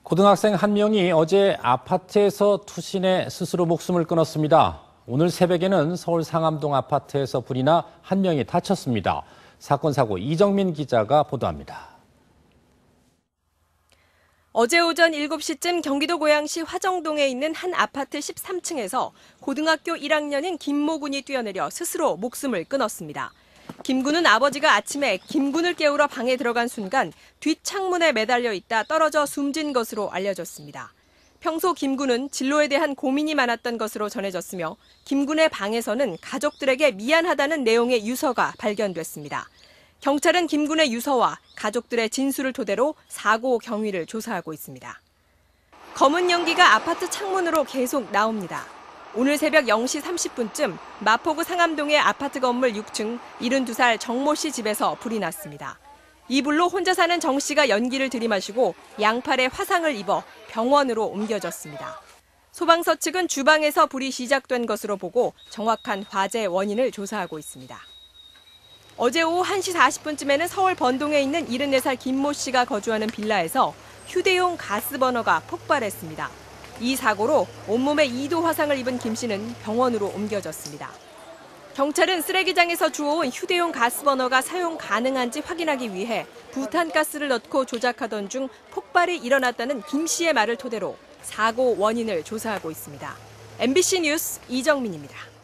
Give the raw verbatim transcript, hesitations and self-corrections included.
고등학생 한 명이 어제 아파트에서 투신해 스스로 목숨을 끊었습니다. 오늘 새벽에는 서울 상암동 아파트에서 불이 나 한 명이 다쳤습니다. 사건 사고 이정민 기자가 보도합니다. 어제 오전 일곱 시쯤 경기도 고양시 화정동에 있는 한 아파트 십삼 층에서 고등학교 일 학년인 김모 군이 뛰어내려 스스로 목숨을 끊었습니다. 김 군은 아버지가 아침에 김 군을 깨우러 방에 들어간 순간 뒷창문에 매달려 있다 떨어져 숨진 것으로 알려졌습니다. 평소 김 군은 진로에 대한 고민이 많았던 것으로 전해졌으며 김 군의 방에서는 가족들에게 미안하다는 내용의 유서가 발견됐습니다. 경찰은 김 군의 유서와 가족들의 진술을 토대로 사고 경위를 조사하고 있습니다. 검은 연기가 아파트 창문으로 계속 나옵니다. 오늘 새벽 영 시 삼십 분쯤 마포구 상암동의 아파트 건물 육 층 일흔두 살 정모 씨 집에서 불이 났습니다. 이 불로 혼자 사는 정 씨가 연기를 들이마시고 양팔에 화상을 입어 병원으로 옮겨졌습니다. 소방서 측은 주방에서 불이 시작된 것으로 보고 정확한 화재 원인을 조사하고 있습니다. 어제 오후 한 시 사십 분쯤에는 서울 번동에 있는 일흔네 살 김모 씨가 거주하는 빌라에서 휴대용 가스버너가 폭발했습니다. 이 사고로 온몸에 이 도 화상을 입은 김 씨는 병원으로 옮겨졌습니다. 경찰은 쓰레기장에서 주워온 휴대용 가스버너가 사용 가능한지 확인하기 위해 부탄가스를 넣고 조작하던 중 폭발이 일어났다는 김 씨의 말을 토대로 사고 원인을 조사하고 있습니다. 엠비씨 뉴스 이정민입니다.